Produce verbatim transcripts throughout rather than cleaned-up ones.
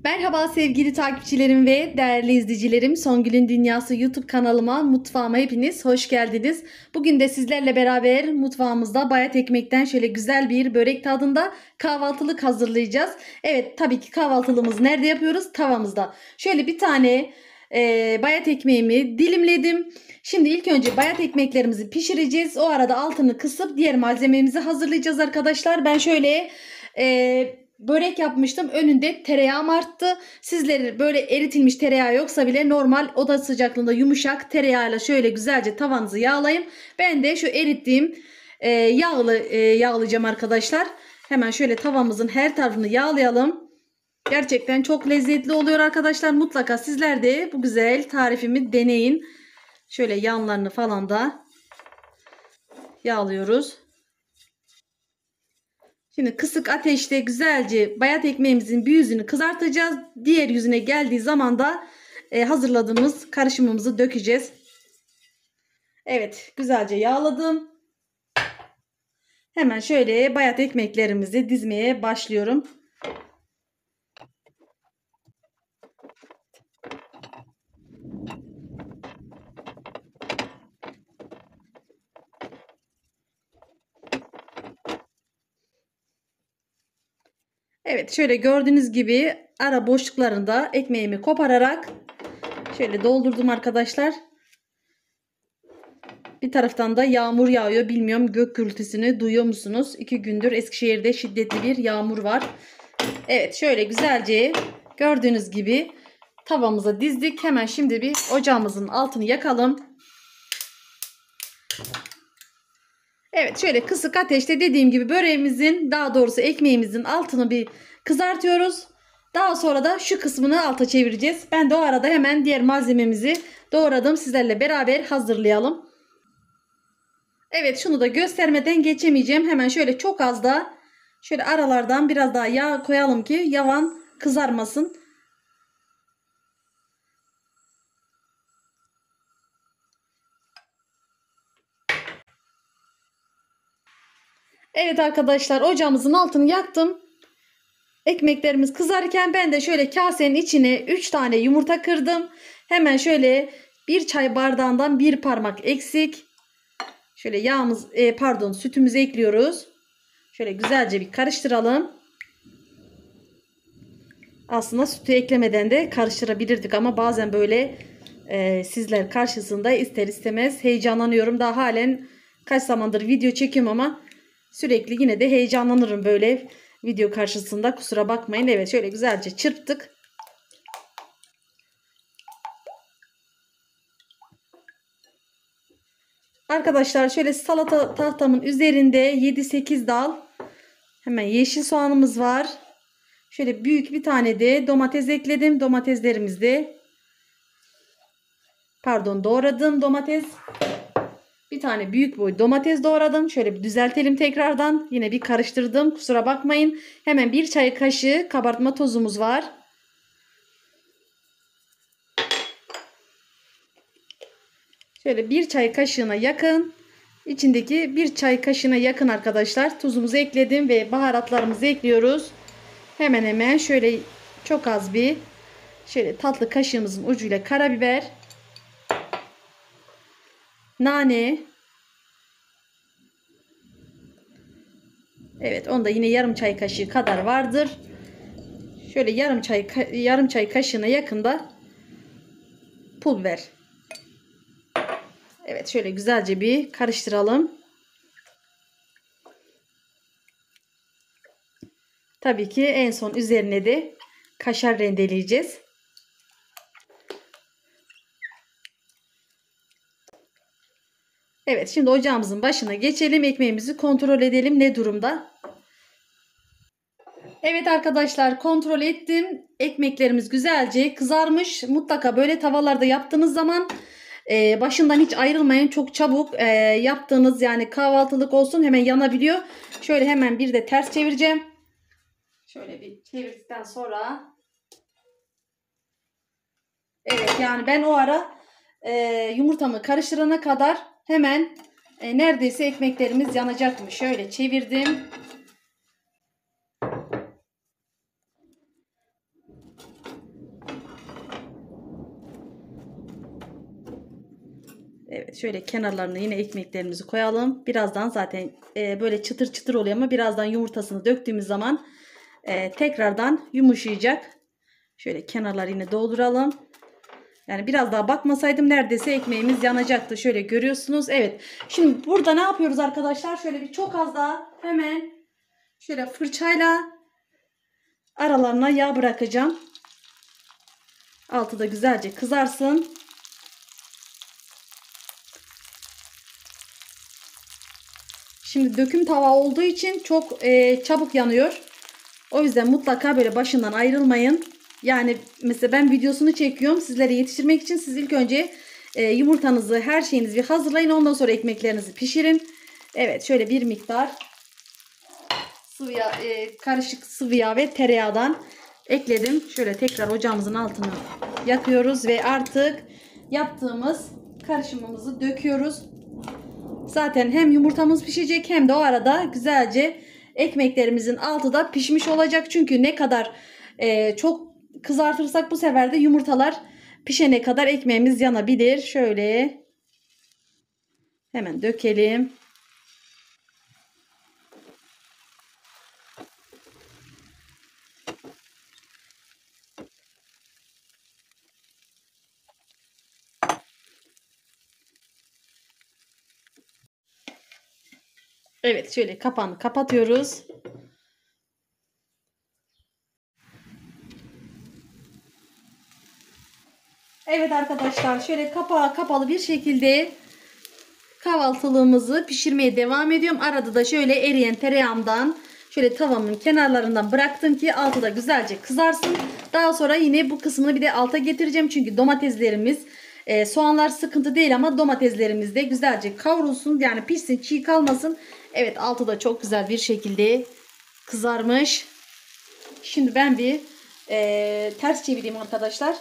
Merhaba sevgili takipçilerim ve değerli izleyicilerim. Songül'ün Dünyası YouTube kanalıma, mutfağıma hepiniz hoş geldiniz. Bugün de sizlerle beraber mutfağımızda bayat ekmekten şöyle güzel bir börek tadında kahvaltılık hazırlayacağız. Evet, tabii ki kahvaltılığımızı nerede yapıyoruz? Tavamızda. Şöyle bir tane e, bayat ekmeğimi dilimledim. Şimdi ilk önce bayat ekmeklerimizi pişireceğiz. O arada altını kısıp diğer malzememizi hazırlayacağız arkadaşlar. Ben şöyle... E, Börek yapmıştım. Önünde tereyağım arttı. Sizleri böyle eritilmiş tereyağı yoksa bile normal oda sıcaklığında yumuşak tereyağıyla şöyle güzelce tavanızı yağlayın. Ben de şu erittiğim e, yağlı e, yağlayacağım arkadaşlar. Hemen şöyle tavamızın her tarafını yağlayalım. Gerçekten çok lezzetli oluyor arkadaşlar. Mutlaka sizler de bu güzel tarifimi deneyin. Şöyle yanlarını falan da yağlıyoruz. Şimdi kısık ateşte güzelce bayat ekmeğimizin bir yüzünü kızartacağız. Diğer yüzüne geldiği zaman da e, hazırladığımız karışımımızı dökeceğiz. Evet, güzelce yağladım. Hemen şöyle bayat ekmeklerimizi dizmeye başlıyorum. Evet, şöyle gördüğünüz gibi ara boşluklarında ekmeğimi kopararak şöyle doldurdum arkadaşlar. Bir taraftan da yağmur yağıyor. Bilmiyorum, gök gürültüsünü duyuyor musunuz? İki gündür Eskişehir'de şiddetli bir yağmur var. Evet, şöyle güzelce gördüğünüz gibi tavamıza dizdik. Hemen şimdi bir ocağımızın altını yakalım. Evet, şöyle kısık ateşte dediğim gibi böreğimizin, daha doğrusu ekmeğimizin altını bir kızartıyoruz. Daha sonra da şu kısmını alta çevireceğiz. Ben de o arada hemen diğer malzememizi doğradım. Sizlerle beraber hazırlayalım. Evet, şunu da göstermeden geçemeyeceğim. Hemen şöyle çok az da şöyle aralardan biraz daha yağ koyalım ki yavan kızarmasın. Evet arkadaşlar, ocağımızın altını yaktım. Ekmeklerimiz kızarken ben de şöyle kasenin içine üç tane yumurta kırdım. Hemen şöyle bir çay bardağından bir parmak eksik. Şöyle yağımız e, pardon sütümüzü ekliyoruz. Şöyle güzelce bir karıştıralım. Aslında sütü eklemeden de karıştırabilirdik ama bazen böyle e, sizler karşısında ister istemez heyecanlanıyorum. Daha halen kaç zamandır video çekiyorum ama sürekli yine de heyecanlanırım böyle video karşısında, kusura bakmayın. Evet, şöyle güzelce çırptık. Arkadaşlar şöyle salata tahtamın üzerinde yedi sekiz dal hemen yeşil soğanımız var. Şöyle büyük bir tane de domates ekledim. Domateslerimiz de pardon doğradım domates. Bir tane büyük boy domates doğradım. Şöyle bir düzeltelim tekrardan. Yine bir karıştırdım. Kusura bakmayın. Hemen bir çay kaşığı kabartma tozumuz var. Şöyle bir çay kaşığına yakın. İçindeki bir çay kaşığına yakın arkadaşlar. Tuzumuzu ekledim ve baharatlarımızı ekliyoruz. Hemen hemen şöyle çok az bir şöyle tatlı kaşığımızın ucuyla karabiber, nane. Evet, onda yine yarım çay kaşığı kadar vardır. Şöyle yarım çay yarım çay kaşığına yakında pul biber. Evet, şöyle güzelce bir karıştıralım. Tabii ki en son üzerine de kaşar rendeleyeceğiz. Evet, şimdi ocağımızın başına geçelim. Ekmeğimizi kontrol edelim ne durumda. Evet arkadaşlar, kontrol ettim. Ekmeklerimiz güzelce kızarmış. Mutlaka böyle tavalarda yaptığınız zaman e, başından hiç ayrılmayın. Çok çabuk e, yaptığınız, yani kahvaltılık olsun, hemen yanabiliyor. Şöyle hemen bir de ters çevireceğim. Şöyle bir çevirdikten sonra. Evet, yani ben o ara e, yumurtamı karıştırana kadar hemen e, neredeyse ekmeklerimiz yanacakmış. Şöyle çevirdim. Evet, şöyle kenarlarına yine ekmeklerimizi koyalım. Birazdan zaten e, böyle çıtır çıtır oluyor ama birazdan yumurtasını döktüğümüz zaman e, tekrardan yumuşayacak. Şöyle kenarları yine dolduralım. Yani biraz daha bakmasaydım neredeyse ekmeğimiz yanacaktı. Şöyle görüyorsunuz. Evet. Şimdi burada ne yapıyoruz arkadaşlar? Şöyle bir çok az daha hemen şöyle fırçayla aralarına yağ bırakacağım. Altı da güzelce kızarsın. Şimdi döküm tava olduğu için çok e, çabuk yanıyor. O yüzden mutlaka böyle başından ayrılmayın. Yani mesela ben videosunu çekiyorum sizlere yetiştirmek için. Siz ilk önce e, yumurtanızı, her şeyinizi bir hazırlayın. Ondan sonra ekmeklerinizi pişirin. Evet, şöyle bir miktar sıvı yağ, e, karışık sıvı yağ ve tereyağdan ekledim. Şöyle tekrar ocağımızın altını yakıyoruz ve artık yaptığımız karışımımızı döküyoruz. Zaten hem yumurtamız pişecek hem de o arada güzelce ekmeklerimizin altı da pişmiş olacak. Çünkü ne kadar e, çok kızartırsak bu sefer de yumurtalar pişene kadar ekmeğimiz yanabilir. Şöyle hemen dökelim. Evet, şöyle kapağını kapatıyoruz. Evet arkadaşlar, şöyle kapağı kapalı bir şekilde kahvaltılığımızı pişirmeye devam ediyorum. Arada da şöyle eriyen tereyağımdan şöyle tavamın kenarlarından bıraktım ki altı da güzelce kızarsın. Daha sonra yine bu kısmını bir de alta getireceğim. Çünkü domateslerimiz, e, soğanlar sıkıntı değil ama domateslerimiz de güzelce kavrulsun. Yani pişsin, çiğ kalmasın. Evet, altı da çok güzel bir şekilde kızarmış. Şimdi ben bir e, ters çevireyim arkadaşlar.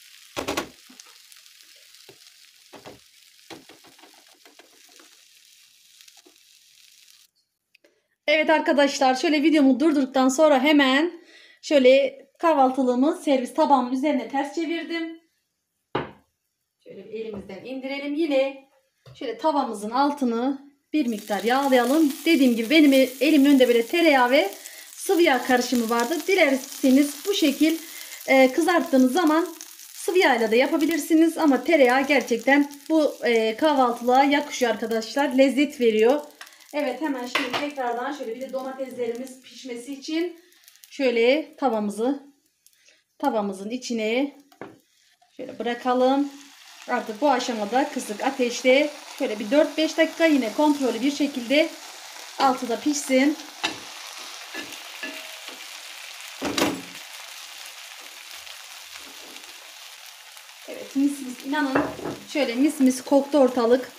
Evet arkadaşlar, şöyle videomu durdurduktan sonra hemen şöyle kahvaltılığımı servis tabağımın üzerine ters çevirdim. Şöyle bir elimizden indirelim. Yine şöyle tavamızın altını bir miktar yağlayalım. Dediğim gibi benim elimin önünde böyle tereyağı ve sıvı yağ karışımı vardı. Dilerseniz bu şekil e, kızarttığınız zaman sıvı yağla da yapabilirsiniz. Ama tereyağı gerçekten bu e, kahvaltılığa yakışıyor arkadaşlar. Lezzet veriyor. Evet, hemen şimdi tekrardan şöyle bir de domateslerimiz pişmesi için şöyle tavamızı tavamızın içine şöyle bırakalım. Artık bu aşamada kısık ateşte şöyle bir dört beş dakika yine kontrollü bir şekilde altı da pişsin. Evet, mis mis, inanın şöyle mis mis koktu ortalık.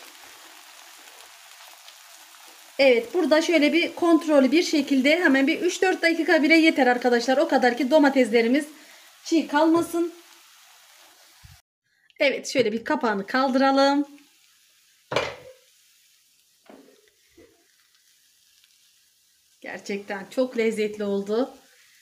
Evet, burada şöyle bir kontrollü bir şekilde hemen bir üç dört dakika bile yeter arkadaşlar. O kadar ki domateslerimiz çiğ kalmasın. Evet, şöyle bir kapağını kaldıralım. Gerçekten çok lezzetli oldu.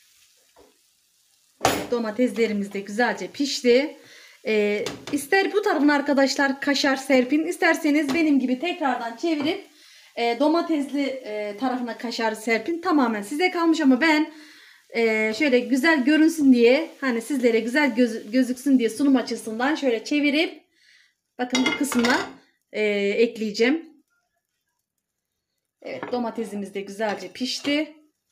Domateslerimiz de güzelce pişti. Ee, ister bu tarafına arkadaşlar kaşar serpin, isterseniz benim gibi tekrardan çevirip e, domatesli e, tarafına kaşar serpin. Tamamen size kalmış ama ben e, şöyle güzel görünsün diye, hani sizlere güzel göz, gözüksün diye sunum açısından şöyle çevirip bakın bu kısmına e, ekleyeceğim. Evet, domatesimiz de güzelce pişti.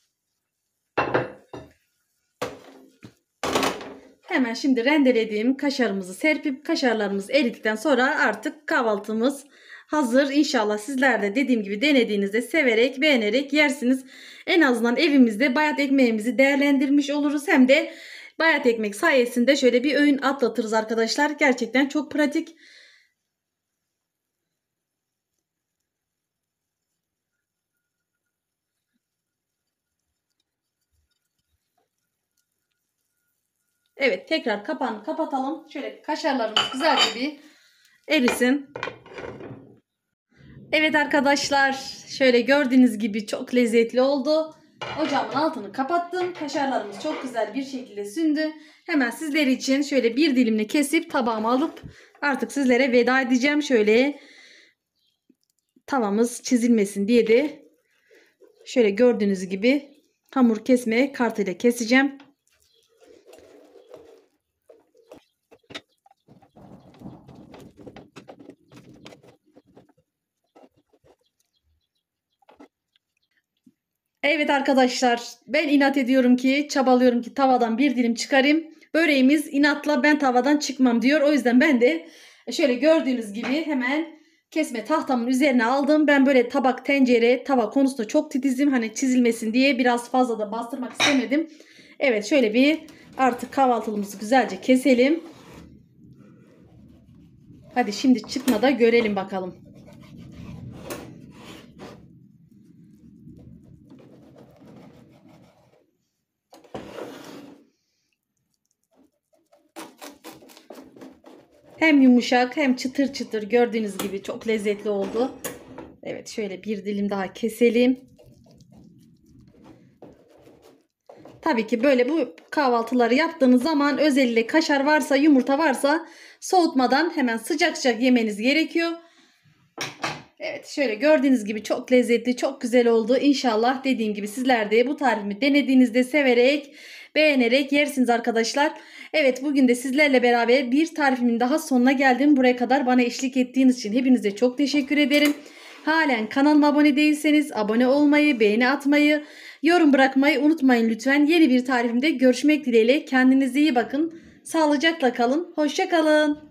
Hemen şimdi rendelediğim kaşarımızı serpip kaşarlarımız eridikten sonra artık kahvaltımız hazır. İnşallah sizler de dediğim gibi denediğinizde severek, beğenerek yersiniz. En azından evimizde bayat ekmeğimizi değerlendirmiş oluruz. Hem de bayat ekmek sayesinde şöyle bir öğün atlatırız arkadaşlar. Gerçekten çok pratik. Evet, tekrar kapağını kapatalım. Şöyle kaşarlarımız güzelce bir erisin. Evet arkadaşlar, şöyle gördüğünüz gibi çok lezzetli oldu. Ocağımın altını kapattım. Kaşarlarımız çok güzel bir şekilde sündü. Hemen sizler için şöyle bir dilimini kesip tabağıma alıp artık sizlere veda edeceğim. Şöyle tavamız çizilmesin diye de şöyle gördüğünüz gibi hamur kesme kartıyla keseceğim. Evet arkadaşlar, ben inat ediyorum ki, çabalıyorum ki tavadan bir dilim çıkarayım. Böreğimiz inatla ben tavadan çıkmam diyor. O yüzden ben de şöyle gördüğünüz gibi hemen kesme tahtamın üzerine aldım. Ben böyle tabak, tencere, tava konusunda çok titizim. Hani çizilmesin diye biraz fazla da bastırmak istemedim. Evet, şöyle bir artık kahvaltılığımızı güzelce keselim. Hadi şimdi çıkmada görelim bakalım. Hem yumuşak hem çıtır çıtır, gördüğünüz gibi çok lezzetli oldu. Evet, şöyle bir dilim daha keselim. Tabii ki böyle bu kahvaltıları yaptığınız zaman özellikle kaşar varsa, yumurta varsa soğutmadan hemen sıcak sıcak yemeniz gerekiyor. Evet, şöyle gördüğünüz gibi çok lezzetli, çok güzel oldu. İnşallah dediğim gibi sizler de bu tarifimi denediğinizde severek, beğenerek yersiniz arkadaşlar. Evet, bugün de sizlerle beraber bir tarifimin daha sonuna geldim. Buraya kadar bana eşlik ettiğiniz için hepinize çok teşekkür ederim. Halen kanalıma abone değilseniz abone olmayı, beğeni atmayı, yorum bırakmayı unutmayın lütfen. Yeni bir tarifimde görüşmek dileğiyle. Kendinize iyi bakın. Sağlıcakla kalın. Hoşça kalın.